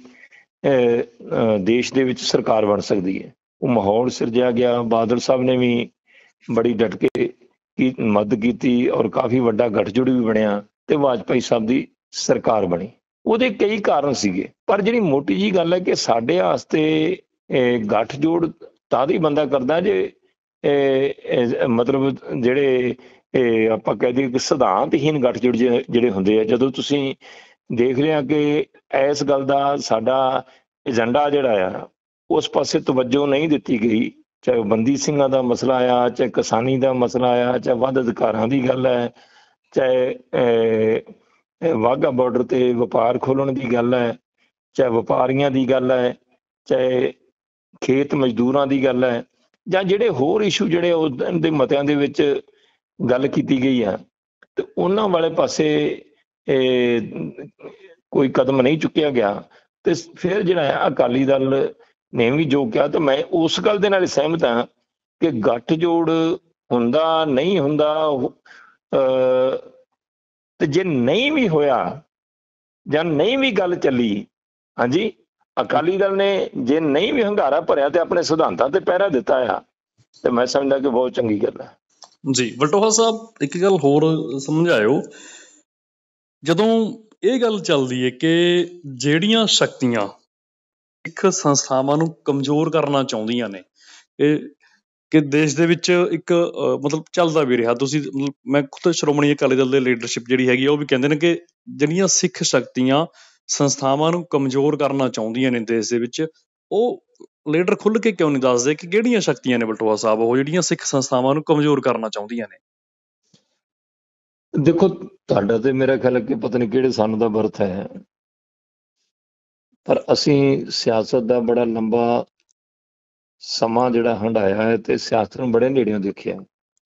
ਦੇਸ਼ ਦੇ ਵਿੱਚ ਸਰਕਾਰ ਬਣ ਸਕਦੀ ਹੈ। ਉਹ ਮਾਹੌਲ ਸਿਰਜਿਆ ਗਿਆ, ਬਾਦਲ ਸਾਹਿਬ ਨੇ ਵੀ ਬੜੀ ਡਟ ਕੇ ਮਦਦ ਕੀਤੀ ਔਰ ਕਾਫੀ ਵੱਡਾ ਗੱਠਜੋੜ ਵੀ ਬਣਿਆ ਤੇ ਵਾਜਪਾਈ ਸਾਹਿਬ ਦੀ ਸਰਕਾਰ ਬਣੀ। ਉਹਦੇ ਕਈ ਕਾਰਨ ਸੀਗੇ, ਪਰ ਜਿਹੜੀ ਮੋਟੀ ਜੀ ਗੱਲ ਹੈ ਕਿ ਸਾਡੇ ਵਾਸਤੇ ਗੱਠਜੋੜ ਤਦ ਹੀ ਬੰਦਾ ਕਰਦਾ ਜੇ ਮਤਲਬ ਜਿਹੜੇ ਆਪਾਂ ਕਹਿ ਦਈਏ ਕਿ ਸਿਧਾਂਤਹੀਨ ਗੱਠਜੋੜ ਜਿਹੜੇ ਹੁੰਦੇ ਆ। ਜਦੋਂ ਤੁਸੀਂ ਦੇਖ ਲਿਆ ਕਿ ਇਸ ਗੱਲ ਦਾ ਸਾਡਾ ਏਜੰਡਾ ਜਿਹੜਾ ਆ ਉਸ ਪਾਸੇ ਤਵੱਜੋ ਨਹੀਂ ਦਿੱਤੀ ਗਈ, ਚਾਹੇ ਬੰਦੀ ਸਿੰਘਾਂ ਦਾ ਮਸਲਾ ਆ, ਚਾਹੇ ਕਿਸਾਨੀ ਦਾ ਮਸਲਾ ਆ, ਚਾਹੇ ਵੱਧ ਅਧਿਕਾਰਾਂ ਦੀ ਗੱਲ ਹੈ, ਚਾਹੇ ਵਾਹਗਾ ਬਾਰਡਰ ਤੇ ਵਪਾਰ ਖੋਲ੍ਹਣ ਦੀ ਗੱਲ ਹੈ, ਚਾਹੇ ਵਪਾਰੀਆਂ ਦੀ ਗੱਲ ਹੈ, ਚਾਹੇ ਖੇਤ ਮਜ਼ਦੂਰਾਂ ਦੀ ਗੱਲ ਹੈ, ਜਾਂ ਜਿਹੜੇ ਹੋਰ ਇਸ਼ੂ ਜਿਹੜੇ ਉਸ ਦੇ ਮਤਿਆਂ ਦੇ ਵਿੱਚ ਗੱਲ ਕੀਤੀ ਗਈ ਆ, ਤੇ ਉਹਨਾਂ ਵਾਲੇ ਪਾਸੇ ਕੋਈ ਕਦਮ ਨਹੀਂ ਚੁੱਕਿਆ ਗਿਆ। ਤੇ ਫਿਰ ਜਿਹੜਾ ਆ ਅਕਾਲੀ ਦਲ ਨੇ ਵੀ ਜੋ ਕਿਹਾ, ਤਾਂ ਮੈਂ ਉਸ ਗੱਲ ਦੇ ਨਾਲ ਸਹਿਮਤ ਹਾਂ ਕਿ ਗੱਠਜੋੜ ਹੁੰਦਾ ਨਹੀਂ ਹੁੰਦਾ, ਤੇ ਜੇ ਨਹੀਂ ਵੀ ਹੋਇਆ ਜਾਂ ਨਹੀਂ ਵੀ ਗੱਲ ਚੱਲੀ, ਹਾਂਜੀ, ਅਕਾਲੀ ਦਲ ਨੇ ਜੇ ਨਹੀਂ ਵੀ ਹੰਗਾਰਾ ਭਰਿਆ ਤੇ ਆਪਣੇ ਸਿਧਾਂਤਾਂ ਤੇ ਪਹਿਰਾ ਦਿੱਤਾ ਆ, ਤੇ ਮੈਂ ਸਮਝਦਾ ਕਿ ਬਹੁਤ ਚੰਗੀ ਗੱਲ ਹੈ। ਜੀ ਵਲਟੋਹਾ ਸਾਹਿਬ, ਇੱਕ ਗੱਲ ਹੋਰ ਸਮਝਾਇਓ, ਜਦੋਂ ਇਹ ਗੱਲ ਚੱਲਦੀ ਹੈ ਕਿ ਜਿਹੜੀਆਂ ਸ਼ਕਤੀਆਂ ਸਿੱਖ ਸੰਸਥਾਵਾਂ ਨੂੰ ਕਮਜ਼ੋਰ ਕਰਨਾ ਚਾਹੁੰਦੀਆਂ ਨੇ, ਇਹ ਕਿ ਦੇਸ਼ ਦੇ ਵਿੱਚ ਇੱਕ ਮਤਲਬ ਚੱਲਦਾ ਵੀ ਰਿਹਾ, ਤੁਸੀਂ ਮੈਂ ਖੁਦ ਸ਼੍ਰੋਮਣੀ ਅਕਾਲੀ ਦਲ ਦੇ ਲੀਡਰਸ਼ਿਪ ਜਿਹੜੀ ਹੈਗੀ ਆ, ਉਹ ਵੀ ਕਹਿੰਦੇ ਨੇ ਕਿ ਜਿਹੜੀਆਂ ਸਿੱਖ ਸ਼ਕਤੀਆਂ ਸੰਸਥਾਵਾਂ ਨੂੰ ਕਮਜ਼ੋਰ ਕਰਨਾ ਚਾਹੁੰਦੀਆਂ ਨੇ ਦੇਸ਼ ਦੇ ਵਿੱਚ, ਉਹ ਲੀਡਰ ਖੁੱਲ੍ਹ ਕੇ ਕਿਉਂ ਨਹੀਂ ਦੱਸਦੇ ਕਿ ਕਿਹੜੀਆਂ ਸ਼ਕਤੀਆਂ ਨੇ ਬਲਟੋਹਾ ਸਾਹਿਬ ਉਹ ਜਿਹੜੀਆਂ ਸਿੱਖ ਸੰਸਥਾਵਾਂ ਨੂੰ ਕਮਜ਼ੋਰ ਕਰਨਾ ਚਾਹੁੰਦੀਆਂ ਨੇ? ਦੇਖੋ, ਤੁਹਾਡਾ ਤੇ ਮੇਰਾ ਖਿਆਲ ਕਿ ਪਤਾ ਨਹੀਂ ਕਿਹੜੇ ਸੰਨ ਦਾ ਬਰਥ ਹੈ, ਪਰ ਅਸੀਂ ਸਿਆਸਤ ਦਾ ਬੜਾ ਲੰਬਾ ਸਮਾਂ ਜਿਹੜਾ ਹੰਢਾਇਆ ਹੈ ਤੇ ਸਿਆਸਤ ਨੂੰ ਬੜੇ ਨੇੜਿਓਂ ਦੇਖਿਆ,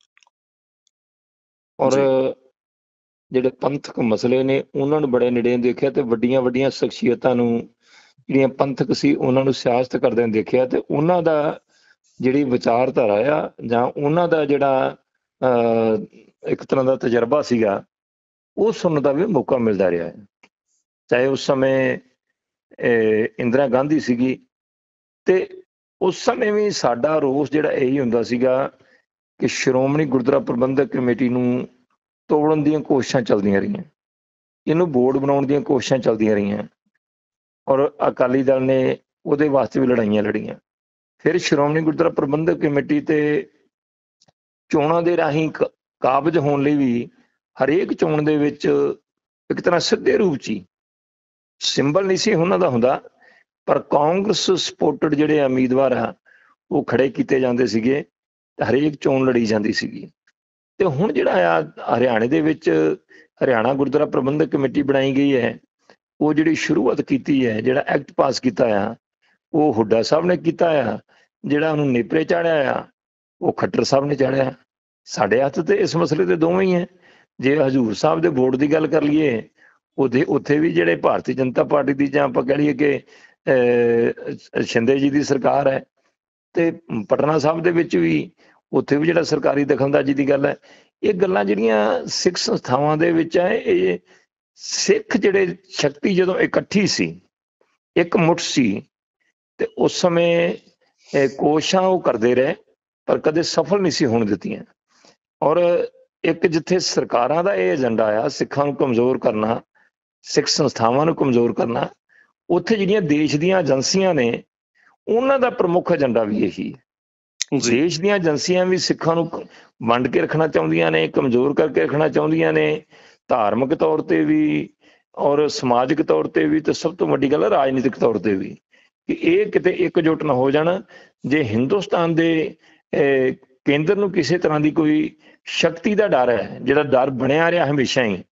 ਔਰ ਜਿਹੜੇ ਪੰਥਕ ਮਸਲੇ ਨੇ ਉਹਨਾਂ ਨੂੰ ਬੜੇ ਨੇੜਿਓਂ ਦੇਖਿਆ, ਤੇ ਵੱਡੀਆਂ ਵੱਡੀਆਂ ਸ਼ਖਸੀਅਤਾਂ ਨੂੰ ਜਿਹੜੀਆਂ ਪੰਥਕ ਸੀ ਉਹਨਾਂ ਨੂੰ ਸਿਆਸਤ ਕਰਦਿਆਂ ਦੇਖਿਆ, ਤੇ ਉਹਨਾਂ ਦਾ ਜਿਹੜੀ ਵਿਚਾਰਧਾਰਾ ਆ ਜਾਂ ਉਹਨਾਂ ਦਾ ਜਿਹੜਾ ਇੱਕ ਤਰ੍ਹਾਂ ਦਾ ਤਜਰਬਾ ਸੀਗਾ, ਉਹ ਸੁਣਨ ਦਾ ਵੀ ਮੌਕਾ ਮਿਲਦਾ ਰਿਹਾ ਹੈ। ਚਾਹੇ ਉਸ ਸਮੇਂ ਇੰਦਰਾ ਗਾਂਧੀ ਸੀਗੀ, ਤੇ ਉਸ ਸਮੇਂ ਵੀ ਸਾਡਾ ਰੋਸ ਜਿਹੜਾ ਇਹੀ ਹੁੰਦਾ ਸੀਗਾ ਕਿ ਸ਼੍ਰੋਮਣੀ ਗੁਰਦੁਆਰਾ ਪ੍ਰਬੰਧਕ ਕਮੇਟੀ ਨੂੰ ਤੋੜਨ ਦੀਆਂ ਕੋਸ਼ਿਸ਼ਾਂ ਚੱਲਦੀਆਂ ਰਹੀਆਂ, ਇਹਨੂੰ ਬੋਰਡ ਬਣਾਉਣ ਦੀਆਂ ਕੋਸ਼ਿਸ਼ਾਂ ਚੱਲਦੀਆਂ ਰਹੀਆਂ, ਔਰ ਅਕਾਲੀ ਦਲ ਨੇ ਉਹਦੇ ਵਾਸਤੇ ਵੀ ਲੜਾਈਆਂ ਲੜੀਆਂ। ਫਿਰ ਸ਼੍ਰੋਮਣੀ ਗੁਰਦੁਆਰਾ ਪ੍ਰਬੰਧਕ ਕਮੇਟੀ ਤੇ ਚੋਣਾਂ ਦੇ ਰਾਹੀਂ ਕਾਬਜ਼ ਹੋਣ ਲਈ ਵੀ ਹਰੇਕ ਚੋਣ ਦੇ ਵਿੱਚ ਇੱਕ ਤਰ੍ਹਾਂ ਸਿੱਧੇ ਰੂਪ 'ਚ ਹੀ ਸਿੰਬਲ ਨਹੀਂ ਸੀ ਉਹਨਾਂ ਦਾ ਹੁੰਦਾ, ਪਰ ਕਾਂਗਰਸ ਸਪੋਰਟਡ ਜਿਹੜੇ ਉਮੀਦਵਾਰ ਆ ਉਹ ਖੜੇ ਕੀਤੇ ਜਾਂਦੇ ਸੀਗੇ, ਤੇ ਹਰੇਕ ਚੋਣ ਲੜੀ ਜਾਂਦੀ ਸੀਗੀ। ਤੇ ਹੁਣ ਜਿਹੜਾ ਆ ਹਰਿਆਣੇ ਦੇ ਵਿੱਚ ਹਰਿਆਣਾ ਗੁਰਦੁਆਰਾ ਪ੍ਰਬੰਧਕ ਕਮੇਟੀ ਬਣਾਈ ਗਈ ਹੈ, ਉਹ ਜਿਹੜੀ ਸ਼ੁਰੂਆਤ ਕੀਤੀ ਹੈ, ਜਿਹੜਾ ਐਕਟ ਪਾਸ ਕੀਤਾ ਆ, ਉਹ ਹੁੱਡਾ ਸਾਹਿਬ ਨੇ ਕੀਤਾ ਆ, ਜਿਹੜਾ ਉਹਨੂੰ ਨੇਪਰੇ ਚਾੜਿਆ ਆ ਉਹ ਖੱਟਰ ਸਾਹਿਬ ਨੇ ਚਾੜਿਆ। ਸਾਡੇ ਹੱਥ ਤੇ ਇਸ ਮਸਲੇ ਤੇ ਦੋਵੇਂ ਹੀ ਹੈ। ਜੇ ਹਜ਼ੂਰ ਸਾਹਿਬ ਦੇ ਵੋਟ ਦੀ ਗੱਲ ਕਰ ਲਈਏ, ਉਹਦੇ ਉੱਥੇ ਵੀ ਜਿਹੜੇ ਭਾਰਤੀ ਜਨਤਾ ਪਾਰਟੀ ਦੀ, ਜਾਂ ਆਪਾਂ ਕਹਿ ਲਈਏ ਕਿ ਸ਼ਿੰਦੇ ਜੀ ਦੀ ਸਰਕਾਰ ਹੈ, ਤੇ ਪਟਨਾ ਸਾਹਿਬ ਦੇ ਵਿੱਚ ਵੀ ਉੱਥੇ ਵੀ ਜਿਹੜਾ ਸਰਕਾਰੀ ਦਖਲਅੰਦਾਜ਼ੀ ਦੀ ਗੱਲ ਹੈ। ਇਹ ਗੱਲਾਂ ਜਿਹੜੀਆਂ ਸਿੱਖ ਸੰਸਥਾਵਾਂ ਦੇ ਵਿੱਚ ਹੈ, ਇਹ ਸਿੱਖ ਜਿਹੜੇ ਸ਼ਕਤੀ ਜਦੋਂ ਇਕੱਠੀ ਸੀ, ਇੱਕ ਮੁੱਠ ਸੀ, ਤੇ ਉਸ ਸਮੇਂ ਕੋਸ਼ਿਸ਼ਾਂ ਉਹ ਕਰਦੇ ਰਹੇ, ਪਰ ਕਦੇ ਸਫਲ ਨਹੀਂ ਸੀ ਹੋਣ ਦਿੱਤੀਆਂ। ਔਰ ਇੱਕ ਜਿੱਥੇ ਸਰਕਾਰਾਂ ਦਾ ਇਹ ਏਜੰਡਾ ਆ ਸਿੱਖਾਂ ਨੂੰ ਕਮਜ਼ੋਰ ਕਰਨਾ, ਸਿੱਖ ਸੰਸਥਾਵਾਂ ਨੂੰ ਕਮਜ਼ੋਰ ਕਰਨਾ, ਉੱਥੇ ਜਿਹੜੀਆਂ ਦੇਸ਼ ਦੀਆਂ ਏਜੰਸੀਆਂ ਨੇ ਉਹਨਾਂ ਦਾ ਪ੍ਰਮੁੱਖ ਏਜੰਡਾ ਵੀ ਇਹੀ ਹੈ। ਦੇਸ਼ ਦੀਆਂ ਏਜੰਸੀਆਂ ਵੀ ਸਿੱਖਾਂ ਨੂੰ ਵੰਡ ਕੇ ਰੱਖਣਾ ਚਾਹੁੰਦੀਆਂ ਨੇ, ਕਮਜ਼ੋਰ ਕਰਕੇ ਰੱਖਣਾ ਚਾਹੁੰਦੀਆਂ ਨੇ, ਧਾਰਮਿਕ ਤੌਰ ਤੇ ਵੀ ਔਰ ਸਮਾਜਿਕ ਤੌਰ ਤੇ ਵੀ, ਤੇ ਸਭ ਤੋਂ ਵੱਡੀ ਗੱਲ ਹੈ ਰਾਜਨੀਤਿਕ ਤੌਰ ਤੇ ਵੀ, ਕਿ ਇਹ ਕਿਤੇ ਇਕਜੁੱਟ ਨਾ ਹੋ ਜਾਣ। ਜੇ ਹਿੰਦੁਸਤਾਨ ਦੇ ਕੇਂਦਰ ਨੂੰ ਕਿਸੇ ਤਰ੍ਹਾਂ ਦੀ ਕੋਈ ਸ਼ਕਤੀ ਦਾ ਡਰ ਹੈ, ਜਿਹੜਾ ਡਰ ਬਣਿਆ ਰਿਹਾ ਹਮੇਸ਼ਾ ਹੀ,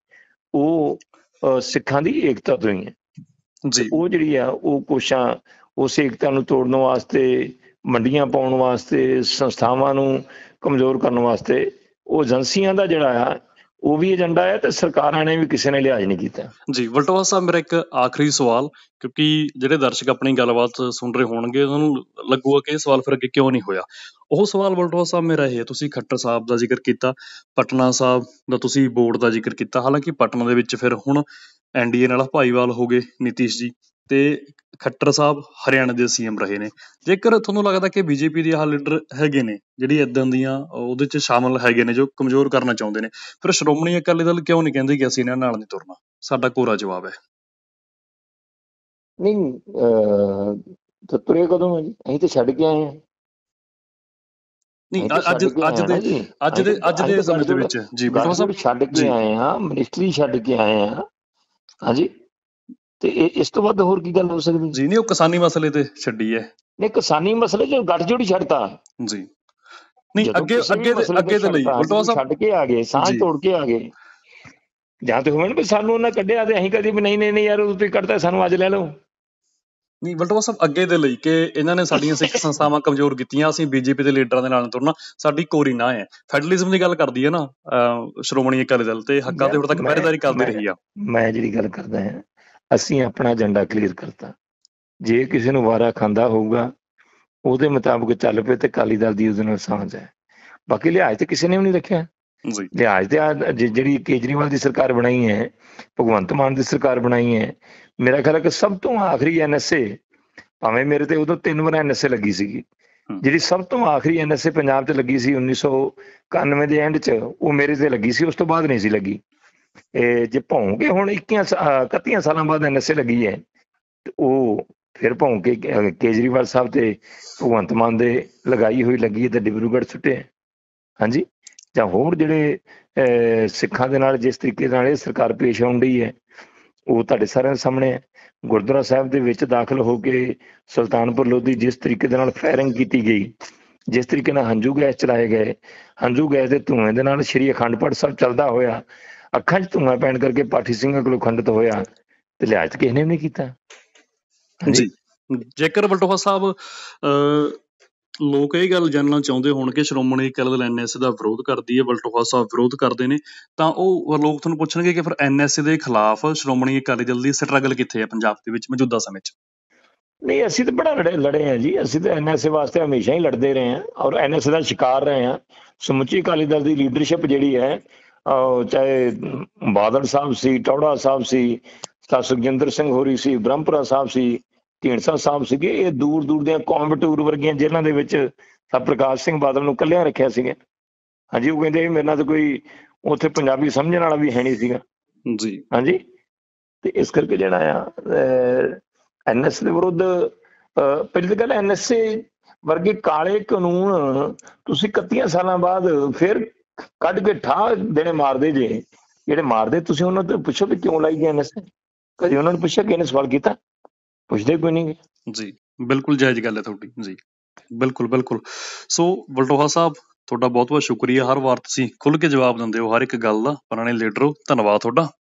ਉਹ ਸਿੱਖਾਂ ਦੀ ਏਕਤਾ ਤੋਂ ਹੀ ਹੈ। ਉਹ ਜਿਹੜੀ ਆ ਉਹ ਕੋਸ਼ਿਸ਼ਾਂ ਉਸ ਏਕਤਾ ਨੂੰ ਤੋੜਨ ਵਾਸਤੇ, ਮੰਡੀਆਂ ਪਾਉਣ ਵਾਸਤੇ, ਸੰਸਥਾਵਾਂ ਨੂੰ ਕਮਜ਼ੋਰ ਕਰਨ ਵਾਸਤੇ, ਉਹ ਏਜੰਸੀਆਂ ਦਾ ਜਿਹੜਾ ਆ ਉਹ ਵੀ ਏਜੰਡਾ ਹੈ, ਤੇ ਸਰਕਾਰਾਂ ਨੇ ਵੀ ਕਿਸੇ ਨੇ ਲਿਹਾਜ਼ ਨਹੀਂ ਕੀਤਾ। ਜੀ ਵਲਟੋਹਾ ਸਾਹਿਬ, ਮੇਰਾ ਇੱਕ ਆਖਰੀ ਸਵਾਲ, ਕਿਉਂਕਿ ਜਿਹੜੇ ਦਰਸ਼ਕ ਆਪਣੀ ਗੱਲਬਾਤ ਸੁਣ ਰਹੇ ਹੋਣਗੇ ਉਹਨਾਂ ਨੂੰ ਲੱਗੂਗਾ ਕਿ ਇਹ ਸਵਾਲ ਫਿਰ ਅੱਗੇ ਕਿਉਂ ਨਹੀਂ ਹੋਇਆ। ਉਹ ਸਵਾਲ ਵਲਟੋਹਾ ਸਾਹਿਬ ਮੇਰਾ ਇਹ ਹੈ, ਤੁਸੀਂ ਖੱਟਰ ਸਾਹਿਬ ਦਾ ਜ਼ਿਕਰ ਕੀਤਾ, ਪਟਨਾ ਸਾਹਿਬ ਦਾ ਤੁਸੀਂ ਬੋਰਡ ਦਾ ਜ਼ਿਕਰ ਕੀਤਾ, ਹਾਲਾਂਕਿ ਪਟਨਾ ਦੇ ਵਿੱਚ ਫਿਰ ਹੁਣ NDA ਨਾਲ ਭਾਈਵਾਲ ਹੋ ਗਏ ਨਿਤੀਸ਼ ਜੀ, ਤੇ ਖੱਟਰ ਸਾਹਿਬ ਹਰਿਆਣਾ ਦੇ CM ਰਹੇ ਨੇ। ਜੇਕਰ ਤੁਹਾਨੂੰ ਲੱਗਦਾ ਕਿ BJP ਦੇ ਆਹ ਲੀਡਰ ਹੈਗੇ ਨੇ ਜਿਹੜੀ ਇੱਦਾਂ ਦੀਆਂ ਉਹਦੇ 'ਚ ਸ਼ਾਮਲ ਹੈਗੇ ਨੇ ਜੋ ਕਮਜ਼ੋਰ ਕਰਨਾ ਚਾਹੁੰਦੇ ਨੇ, ਫਿਰ ਸ਼੍ਰੋਮਣੀ ਅਕਾਲੀ ਦਲ ਕਿਉਂ ਨਹੀਂ ਕਹਿੰਦੇ ਕਿ ਅਸੀਂ ਇਹਨਾਂ ਨਾਲ ਨਹੀਂ ਤੁਰਨਾ? ਸਾਡਾ ਕੋਰਾ ਜਵਾਬ ਹੈ ਨਹੀਂ। ਤੁਰੇ ਕਦੋਂ ਹੈ ਜੀ? ਅਸੀਂ ਤਾਂ ਛੱਡ ਕੇ ਆਏ ਹਾਂ। ਨਹੀਂ, ਅੱਜ ਦੇ ਸਮੇਂ ਦੇ ਵਿੱਚ ਜੀ ਬਲਟੋਹਾ ਸਾਹਿਬ ਛੱਡ ਕੇ ਆਏ ਹਾਂ, ਮਿਨਿਸਟਰੀ ਛੱਡ ਕੇ ਆਏ ਹਾਂ। ਹਾਂਜੀ, ਤੇ ਇਸ ਤੋਂ ਵੱਧ ਹੋਰ ਕੀ ਗੱਲ ਹੋ ਸਕਦੀ ਜੀ? ਨਹੀਂ, ਉਹ ਕਿਸਾਨੀ ਮਸਲੇ ਤੇ ਛੱਡੀ ਹੈ। ਨਹੀਂ, ਕਿਸਾਨੀ ਮਸਲੇ ਚ ਗੱਠਜੋੜ ਹੀ ਛੱਡਤਾ ਜੀ। ਨਹੀਂ, ਅੱਗੇ ਦੇ ਲਈ ਬਲਟੋਹਾ ਸਾਹਿਬ ਛੱਡ ਕੇ ਆ ਗਏ, ਸਾਂਝ ਤੋੜ ਕੇ ਆ ਗਏ। ਜਾਂ ਤੇ ਹੋਵੇ ਵੀ ਸਾਨੂੰ ਉਹਨਾਂ ਕੱਢਿਆ ਤੇ ਅਸੀਂ ਕਦੀ ਵੀ ਨਹੀਂ ਯਾਰ ਤੁਸੀਂ ਕੱਢਦਾ, ਸਾਨੂੰ ਅੱਜ ਲੈ ਲਓ। ਨਹੀਂ ਬਲਟੋਹਾ ਸਾਹਿਬ, ਅੱਗੇ ਦੇ ਲਈ ਕਿ ਇਹਨਾਂ ਨੇ ਸਾਡੀਆਂ ਸਿੱਖ ਸੰਸਥਾਵਾਂ ਕਮਜ਼ੋਰ ਕੀਤੀਆਂ, ਅਸੀਂ BJP ਦੇ ਲੀਡਰਾਂ ਦੇ ਨਾਲ ਤੁਰਨਾ, ਸਾਡੀ ਕੋਰੀ ਨਾ ਹੈ। ਫੈਡਰਲਿਜ਼ਮ ਦੀ ਗੱਲ ਕਰਦੀ ਹੈ ਨਾ ਸ਼੍ਰੋਮਣੀ ਅਕਾਲੀ ਦਲ, ਤੇ ਹੱਕਾਂ ਤੇ ਹੁਣ ਤੱਕ ਪਹਿਰੇਦਾਰੀ ਕਰਦੀ ਰਹੀ ਆ। ਮੈਂ ਜਿਹੜੀ ਗੱਲ ਕਰਦਾ ਹਾਂ, ਅਸੀਂ ਆਪਣਾ ਏਜੰਡਾ ਕਲੀਅਰ ਕਰਤਾ। ਜੇ ਕਿਸੇ ਨੂੰ ਵਾਰਾ ਖਾਂਦਾ ਹੋਊਗਾ ਉਹਦੇ ਮੁਤਾਬਕ ਚੱਲ ਪਏ ਤੇ ਅਕਾਲੀ ਦਲ ਦੀ ਉਹਦੇ ਨਾਲ ਸਾਂਝ ਹੈ। ਬਾਕੀ ਲਿਹਾਜ਼ ਤੇ ਕਿਸੇ ਨੇ ਵੀ ਨਹੀਂ ਰੱਖਿਆ। ਜੀ ਲਿਹਾਜ਼ ਤੇ ਜਿਹੜੀ ਕੇਜਰੀਵਾਲ ਦੀ ਸਰਕਾਰ ਬਣਾਈ ਹੈ, ਭਗਵੰਤ ਮਾਨ ਦੀ ਸਰਕਾਰ ਬਣਾਈ ਹੈ, ਮੇਰਾ ਖਿਆਲ ਹੈ ਕਿ ਸਭ ਤੋਂ ਆਖਰੀ ਐਨਐਸਏ, ਭਾਵੇਂ ਮੇਰੇ ਤੇ ਉਦੋਂ 3 ਵਾਰ ਐਨਐਸਏ ਲੱਗੀ ਸੀਗੀ, ਜਿਹੜੀ ਸਭ ਤੋਂ ਆਖਰੀ ਐਨਐਸਏ ਪੰਜਾਬ 'ਚ ਲੱਗੀ ਸੀ 1991 ਦੇ ਐਂਡ 'ਚ, ਉਹ ਮੇਰੇ ਤੇ ਲੱਗੀ ਸੀ। ਉਸ ਤੋਂ ਬਾਅਦ ਨਹੀਂ ਸੀ ਲੱਗੀ। ਜੇ ਭੌਂ ਕੇ ਹੁਣ 31 ਸਾਲਾਂ ਬਾਅਦ ਐਨਐਸਏ ਲੱਗੀ ਹੈ, ਤੇ ਉਹ ਫਿਰ ਭੌਂ ਕੇ ਕੇਜਰੀਵਾਲ ਸਾਹਿਬ ਤੇ ਭਗਵੰਤ ਮਾਨ ਦੇ ਲਗਾਈ ਹੋਈ ਲੱਗੀ ਹੈ ਤੇ ਡਿਬਰੂਗੜ੍ਹ ਸੁੱਟੇ। ਹਾਂਜੀ, ਜਾਂ ਹੋਰ ਜਿਹੜੇ ਸਿੱਖਾਂ ਦੇ ਨਾਲ ਜਿਸ ਤਰੀਕੇ ਨਾਲ ਇਹ ਸਰਕਾਰ ਪੇਸ਼ ਆਉਣ ਡਈ ਹੈ, ਉਹ ਤੁਹਾਡੇ ਸਾਰਿਆਂ ਦੇ ਸਾਹਮਣੇ ਹੈ। ਗੁਰਦੁਆਰਾ ਸਾਹਿਬ ਦੇ ਵਿੱਚ ਦਾਖਲ ਹੋ ਕੇ ਸੁਲਤਾਨਪੁਰ ਲੋਧੀ ਜਿਸ ਤਰੀਕੇ ਦੇ ਨਾਲ ਫਾਇਰਿੰਗ ਕੀਤੀ ਗਈ, ਜਿਸ ਤਰੀਕੇ ਨਾਲ ਹੰਝੂ ਗੈਸ ਚਲਾਏ ਗਏ, ਹੰਝੂ ਗੈਸ ਦੇ ਧੂੰਏ ਦੇ ਨਾਲ ਸ਼੍ਰੀ ਅਖੰਡ ਪਾਠ ਸਾਹਿਬ ਚੱਲਦਾ ਹੋਇਆ, ਅੱਖਾਂ 'ਚ ਧੂੰਆਂ ਪੈਣ ਕਰਕੇ ਪਾਠੀ ਸਿੰਘਾਂ ਕੋਲੋਂ ਖੰਡਿਤ ਹੋਇਆ, ਤੇ ਲਿਹਾਜ਼ ਕਿਸੇ ਨੇ ਵੀ ਨਹੀਂ ਕੀਤਾ। ਜੀ, ਜੇਕਰ ਵਲਟੋਹਾ ਸਾਹਿਬ ਲੋਕ ਇਹ ਗੱਲ ਜਾਣਨਾ ਚਾਹੁੰਦੇ ਹੋਣ ਕਿ ਸ਼੍ਰੋਮਣੀ ਅਕਾਲੀ ਦਲ ਐਨਐਸਏ ਦਾ ਵਿਰੋਧ ਕਰਦੀ ਹੈ, ਵਲਟੋਹਾ ਸਾਹਿਬ ਵਿਰੋਧ ਕਰਦੇ ਨੇ, ਤਾਂ ਉਹ ਲੋਕ ਤੁਹਾਨੂੰ ਪੁੱਛਣਗੇ ਕਿ ਫਿਰ ਐਨਐਸਏ ਦੇ ਖਿਲਾਫ ਸ਼੍ਰੋਮਣੀ ਅਕਾਲੀ ਦਲ ਦੀ ਸਟਰਗਲ ਕਿੱਥੇ ਹੈ ਪੰਜਾਬ ਦੇ ਵਿੱਚ ਮੌਜੂਦਾ ਸਮੇਂ 'ਚ? ਨਹੀਂ, ਅਸੀਂ ਤਾਂ ਬੜਾ ਲੜੇ ਹਾਂ ਜੀ। ਅਸੀਂ ਤਾਂ ਐਨਐਸਏ ਵਾਸਤੇ ਹਮੇਸ਼ਾ ਹੀ ਲੜਦੇ ਰਹੇ ਹਾਂ ਔਰ ਐਨਐਸਏ ਦਾ ਸ਼ਿਕਾਰ ਰਹੇ ਹਾਂ। ਸਮੁੱਚੀ ਅਕਾਲੀ ਦਲ ਦੀ ਲੀਡਰਸ਼ਿਪ ਜਿਹੜੀ ਹੈ, ਚਾਹੇ ਬਾਦਲ ਸਾਹਿਬ ਸੀ, ਟੌੜਾ ਸਾਹਿਬ ਸੀ, ਸੁਖਜਿੰਦਰ ਸਿੰਘ ਹੋਰੀ ਸੀ, ਬ੍ਰਹਮਪੁਰਾ ਸਾਹਿਬ ਸੀ, ਢੀਂਡਸਾ ਸਾਹਿਬ ਸੀਗੇ, ਇਹ ਦੂਰ ਦੂਰ ਦੀਆਂ ਕੋਇੰਬਟੂਰ ਵਰਗੀਆਂ ਜੇਲ੍ਹਾਂ ਦੇ ਵਿੱਚ ਪ੍ਰਕਾਸ਼ ਸਿੰਘ ਬਾਦਲ ਨੂੰ ਇਕੱਲਿਆਂ ਰੱਖਿਆ ਸੀਗਾ। ਹਾਂਜੀ, ਉਹ ਕਹਿੰਦੇ ਮੇਰੇ ਨਾਲ ਤਾਂ ਕੋਈ ਉੱਥੇ ਪੰਜਾਬੀ ਸਮਝਣ ਵਾਲਾ ਵੀ ਹੈ ਨਹੀਂ ਸੀਗਾ ਜੀ। ਹਾਂਜੀ, ਤੇ ਇਸ ਕਰਕੇ ਜਿਹੜਾ ਆ ਐਨਐਸਏ ਦੇ ਵਿਰੁੱਧ ਪਹਿਲੀ ਤਾਂ ਗੱਲ, ਐਨਐਸਏ ਵਰਗੇ ਕਾਲੇ ਕਾਨੂੰਨ ਤੁਸੀਂ 31 ਸਾਲਾਂ ਬਾਅਦ ਫਿਰ ਕੱਢ ਕੇ ਠਾਹ ਦੇਣੇ ਮਾਰਦੇ ਜੇ। ਜਿਹੜੇ ਮਾਰਦੇ ਤੁਸੀਂ ਉਹਨਾਂ ਤੋਂ ਪੁੱਛੋ ਵੀ ਕਿਉਂ ਲਾਈ ਗਏ ਐਨਐਸਏ? ਕਦੇ ਉਹਨਾਂ ਨੂੰ ਪੁੱਛਿਆ ਕਿ ਇਹਨੇ ਸਵਾਲ ਕੀਤਾ? ਪੁੱਛਦੇ ਕੋਈ ਨਹੀਂ। ਜੀ, ਬਿਲਕੁਲ ਜਾਇਜ਼ ਗੱਲ ਹੈ ਤੁਹਾਡੀ। ਜੀ, ਬਿਲਕੁਲ ਬਿਲਕੁਲ। ਸੋ ਵਲਟੋਹਾ ਸਾਹਿਬ, ਤੁਹਾਡਾ ਬਹੁਤ ਬਹੁਤ ਸ਼ੁਕਰੀਆ। ਹਰ ਵਾਰ ਤੁਸੀਂ ਖੁੱਲ੍ਹ ਕੇ ਜਵਾਬ ਦਿੰਦੇ ਹੋ ਹਰ ਇੱਕ ਗੱਲ ਦਾ। ਪੁਰਾਣੇ ਲੀਡਰ ਹੋ, ਧੰਨਵਾਦ ਤੁਹਾਡਾ।